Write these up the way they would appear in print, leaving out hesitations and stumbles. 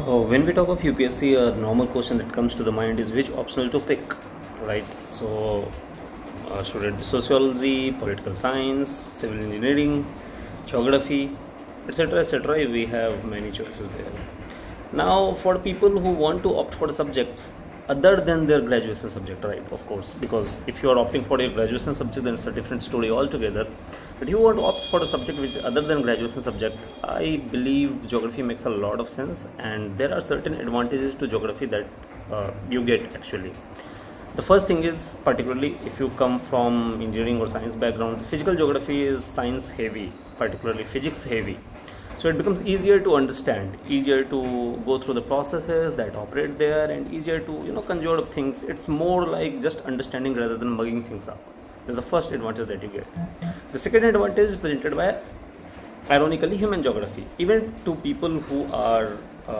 When we talk of UPSC, a normal question that comes to the mind is which optional to pick, right? So, should it be sociology, political science, civil engineering, geography, etc., etc.? We have many choices there. Now, for people who want to opt for the subjects other than their graduation subject, right? Of course, because if you are opting for your graduation subject, then it's a different story altogether. But you want to opt for a subject which other than graduation subject, I believe geography makes a lot of sense, and there are certain advantages to geography that you get actually. The first thing is, particularly if you come from engineering or science background, physical geography is science heavy, particularly physics heavy. So it becomes easier to understand, easier to go through the processes that operate there, and easier to conjure up things. It's more like just understanding rather than mugging things up. That's the first advantage that you get. The second advantage is presented by, ironically, human geography. Even to people who are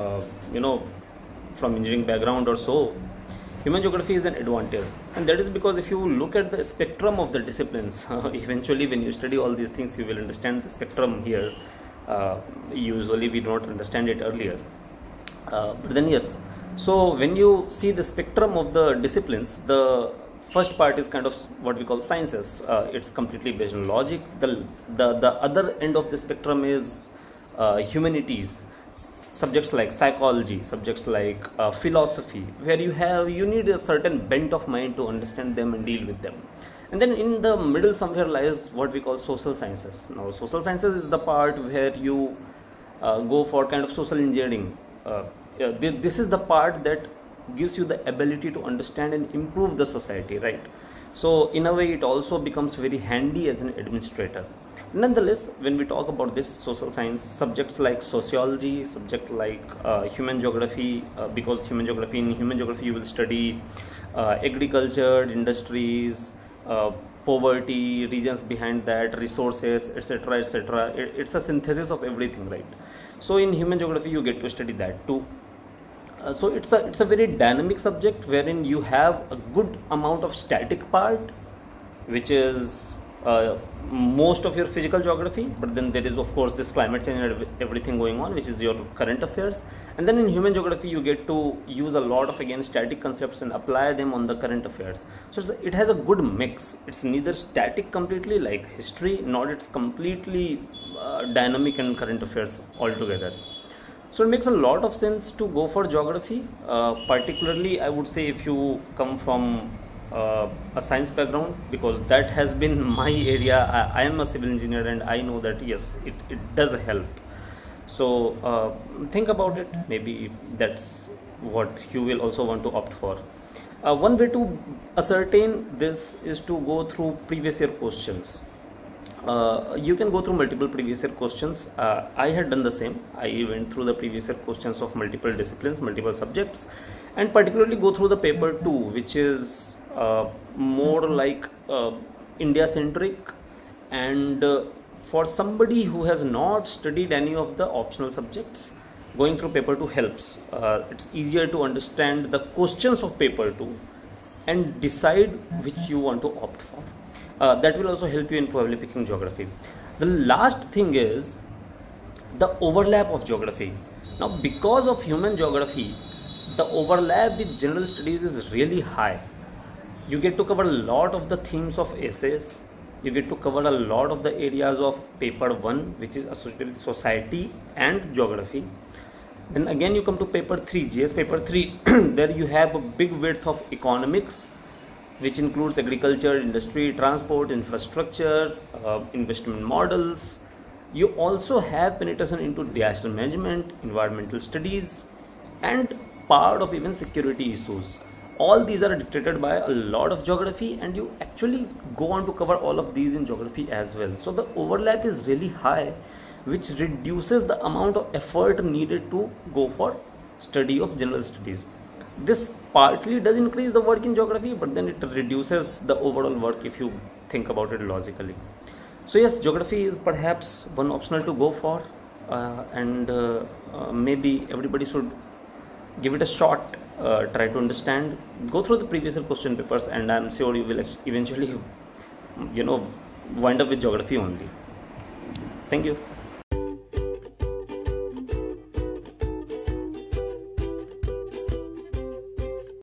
from engineering background or so, human geography is an advantage, and that is because if you look at the spectrum of the disciplines, eventually when you study all these things, you will understand the spectrum here. Usually we don't understand it earlier, but then yes. So when you see the spectrum of the disciplines, the first part is kind of what we call sciences. It's completely based on logic. The other end of the spectrum is humanities, subjects like psychology, subjects like philosophy, where you need a certain bent of mind to understand them and deal with them. And then in the middle somewhere lies what we call social sciences. Now social sciences is the part where you go for kind of social engineering. This is the part that gives you the ability to understand and improve the society, right? So in a way it also becomes very handy as an administrator. Nonetheless, when we talk about this social science, subjects like sociology, subject like human geography, because in human geography you will study agriculture, industries, poverty, regions behind that, resources, etc., etc. It's a synthesis of everything, right? So in human geography you get to study that too. So it's a very dynamic subject wherein you have a good amount of static part, which is most of your physical geography, but then there is of course this climate change and everything going on, which is your current affairs. And then in human geography you get to use a lot of, again, static concepts and apply them on the current affairs. So it has a good mix. It's neither static completely like history, nor it's completely dynamic and current affairs altogether. So it makes a lot of sense to go for geography, particularly I would say if you come from a science background, because that has been my area. I am a civil engineer and I know that yes, it does help. So think about it. Maybe that's what you will also want to opt for. One way to ascertain this is to go through previous year questions. You can go through multiple previous year questions. I had done the same. I went through the previous year questions of multiple disciplines, multiple subjects, and particularly go through the paper 2, which is more like India centric, and for somebody who has not studied any of the optional subjects, going through paper 2 helps. It's easier to understand the questions of paper 2 and decide which you want to opt for. That will also help you in probably picking geography. The last thing is the overlap of geography. Now, because of human geography, the overlap with general studies is really high. You get to cover a lot of the themes of essays. You get to cover a lot of the areas of paper 1, which is associated with society and geography. Then again you come to paper 3, GS paper 3. There you have a big width of economics, which includes agriculture, industry, transport, infrastructure, investment models. You also have penetration into disaster management, environmental studies, and part of even security issues. All these are dictated by a lot of geography, and you actually go on to cover all of these in geography as well. So the overlap is really high, which reduces the amount of effort needed to go for study of general studies. This partly does increase the work in geography, but then it reduces the overall work if you think about it logically. So yes, geography is perhaps one optional to go for, and maybe everybody should give it a shot. Try to understand, go through the previous question papers, and I'm sure you will eventually wind up with geography only. Thank you.